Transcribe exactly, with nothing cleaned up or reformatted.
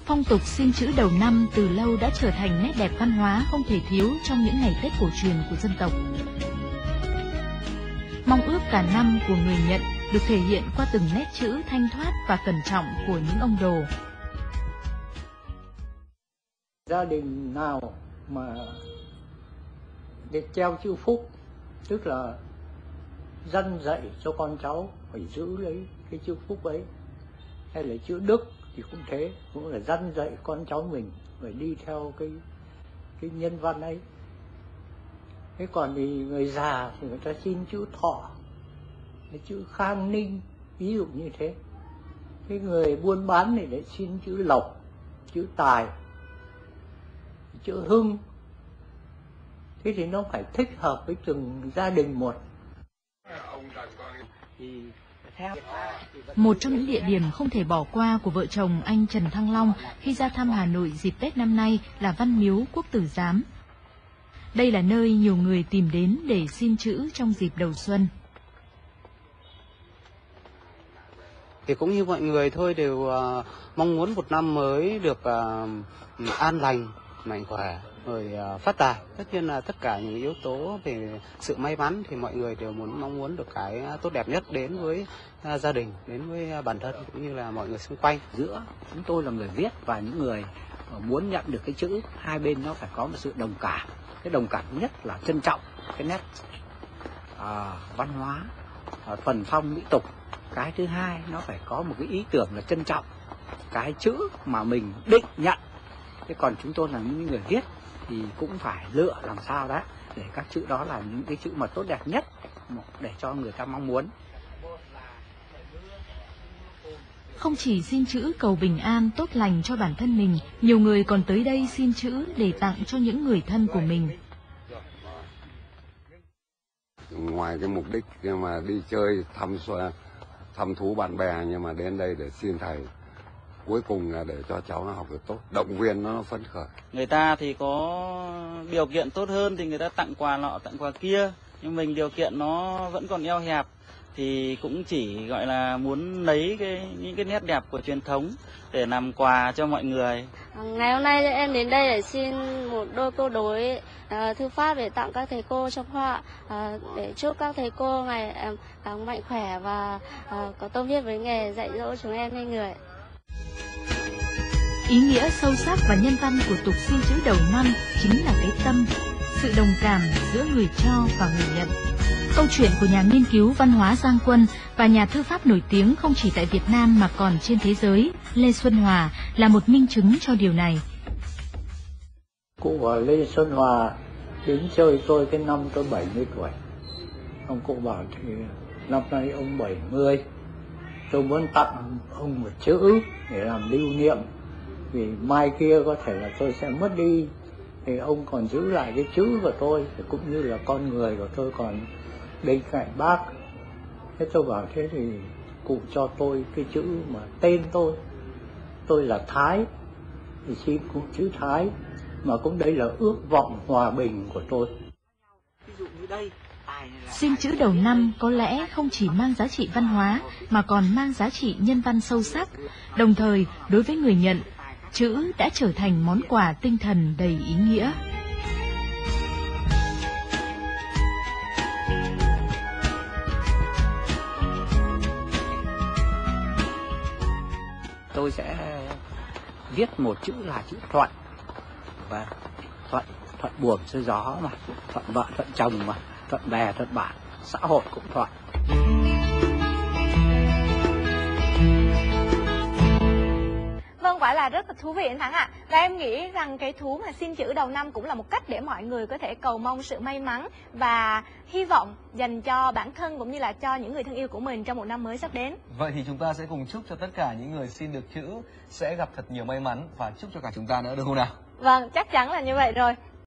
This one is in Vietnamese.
Phong tục xin chữ đầu năm từ lâu đã trở thành nét đẹp văn hóa không thể thiếu trong những ngày Tết cổ truyền của dân tộc. Mong ước cả năm của người nhận được thể hiện qua từng nét chữ thanh thoát và cẩn trọng của những ông đồ. Gia đình nào mà để treo chữ phúc, tức là răn dạy cho con cháu phải giữ lấy cái chữ phúc ấy, hay là chữ đức thì cũng thế, cũng là răn dạy con cháu mình phải đi theo cái cái nhân văn ấy. Thế còn thì người già thì người ta xin chữ thọ, cái chữ khang ninh, ví dụ như thế. Cái người buôn bán thì lại xin chữ lộc, chữ tài, chữ hưng. Thế thì nó phải thích hợp với từng gia đình một. Một trong những địa điểm không thể bỏ qua của vợ chồng anh Trần Thăng Long khi ra thăm Hà Nội dịp Tết năm nay là Văn Miếu Quốc Tử Giám. Đây là nơi nhiều người tìm đến để xin chữ trong dịp đầu xuân. Thì cũng như mọi người thôi, đều uh, mong muốn một năm mới được uh, an lành, mạnh khỏe, rồi uh, phát tài. Tất nhiên là tất cả những yếu tố về sự may mắn thì mọi người đều muốn mong muốn được cái tốt đẹp nhất đến với uh, gia đình, đến với uh, bản thân cũng như là mọi người xung quanh. Giữa chúng tôi là người viết và những người muốn nhận được cái chữ, hai bên nó phải có một sự đồng cảm. Cái đồng cảm nhất là trân trọng cái nét uh, văn hóa, uh, thuần phong mỹ tục. Cái thứ hai nó phải có một cái ý tưởng là trân trọng cái chữ mà mình định nhận. Thế còn chúng tôi là những người viết thì cũng phải lựa làm sao đó để các chữ đó là những cái chữ mà tốt đẹp nhất để cho người ta mong muốn. Không chỉ xin chữ cầu bình an, tốt lành cho bản thân mình, nhiều người còn tới đây xin chữ để tặng cho những người thân của mình. Ngoài cái mục đích mà đi chơi thăm thăm thú bạn bè, nhưng mà đến đây để xin thầy, cuối cùng là để cho cháu nó học được tốt, động viên nó phấn khởi. Người ta thì có điều kiện tốt hơn thì người ta tặng quà nọ tặng quà kia, nhưng mình điều kiện nó vẫn còn eo hẹp thì cũng chỉ gọi là muốn lấy cái những cái nét đẹp của truyền thống để làm quà cho mọi người. Ngày hôm nay em đến đây để xin một đôi câu đối uh, thư pháp để tặng các thầy cô trong khoa, uh, để chúc các thầy cô ngày uh, mạnh khỏe và uh, có tâm huyết với nghề, dạy dỗ chúng em nên người. Ý nghĩa sâu sắc và nhân văn của tục xin chữ đầu năm chính là cái tâm, sự đồng cảm giữa người cho và người nhận. Câu chuyện của nhà nghiên cứu văn hóa Giang Quân và nhà thư pháp nổi tiếng không chỉ tại Việt Nam mà còn trên thế giới, Lê Xuân Hòa là một minh chứng cho điều này. Cụ và Lê Xuân Hòa đến chơi tôi cái năm tôi bảy mươi tuổi. Ông cụ bảo thì năm nay ông bảy mươi, tôi muốn tặng ông một chữ để làm lưu niệm, vì mai kia có thể là tôi sẽ mất đi, thì ông còn giữ lại cái chữ của tôi, cũng như là con người của tôi còn bên cạnh bác. Thế tôi bảo thế thì cụ cho tôi cái chữ mà tên tôi, tôi là Thái, thì xin cụ chữ Thái, mà cũng đây là ước vọng hòa bình của tôi. Xin chữ đầu năm có lẽ không chỉ mang giá trị văn hóa mà còn mang giá trị nhân văn sâu sắc, đồng thời đối với người nhận, chữ đã trở thành món quà tinh thần đầy ý nghĩa. Tôi sẽ viết một chữ là chữ thuận, và thuận thuận buồm xuôi gió mà, thuận vợ thuận chồng mà, thuận bè thuận bạn, xã hội cũng thuận. Vâng, quả là rất là thú vị anh Thắng ạ. À. Và em nghĩ rằng cái thú mà xin chữ đầu năm cũng là một cách để mọi người có thể cầu mong sự may mắn và hy vọng dành cho bản thân cũng như là cho những người thân yêu của mình trong một năm mới sắp đến. Vậy thì chúng ta sẽ cùng chúc cho tất cả những người xin được chữ sẽ gặp thật nhiều may mắn và chúc cho cả chúng ta nữa, được không nào? Vâng, chắc chắn là như vậy rồi.